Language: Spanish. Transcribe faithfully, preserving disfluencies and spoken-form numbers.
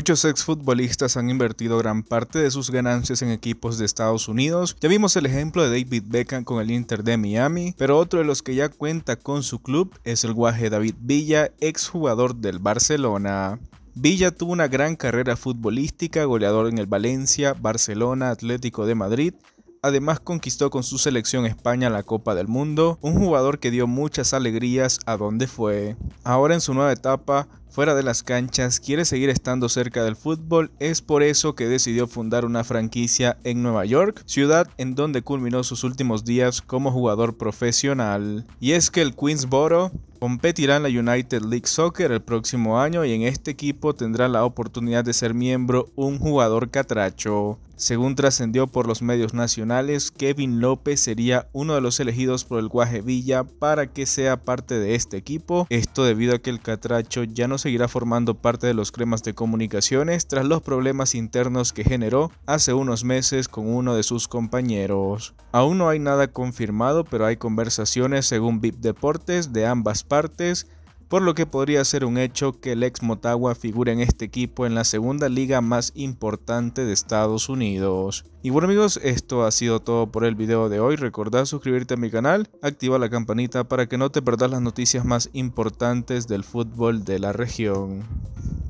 Muchos exfutbolistas han invertido gran parte de sus ganancias en equipos de Estados Unidos. Ya vimos el ejemplo de David Beckham con el Inter de Miami, pero otro de los que ya cuenta con su club es el guaje David Villa, exjugador del Barcelona. Villa tuvo una gran carrera futbolística, goleador en el Valencia, Barcelona, Atlético de Madrid. Además conquistó con su selección España la Copa del Mundo, un jugador que dio muchas alegrías a donde fue. Ahora en su nueva etapa, fuera de las canchas, quiere seguir estando cerca del fútbol, es por eso que decidió fundar una franquicia en Nueva York, ciudad en donde culminó sus últimos días como jugador profesional. Y es que el Queensboro competirá en la United League Soccer el próximo año y en este equipo tendrá la oportunidad de ser miembro un jugador catracho. Según trascendió por los medios nacionales, Kevin López sería uno de los elegidos por el guaje Villa para que sea parte de este equipo, esto debido a que el catracho ya no seguirá formando parte de los cremas de comunicaciones tras los problemas internos que generó hace unos meses con uno de sus compañeros. Aún no hay nada confirmado, pero hay conversaciones según V I P Deportes de ambas partes, por lo que podría ser un hecho que el ex Motagua figure en este equipo en la segunda liga más importante de Estados Unidos. Y bueno amigos, esto ha sido todo por el video de hoy. Recordá suscribirte a mi canal, activa la campanita para que no te perdas las noticias más importantes del fútbol de la región.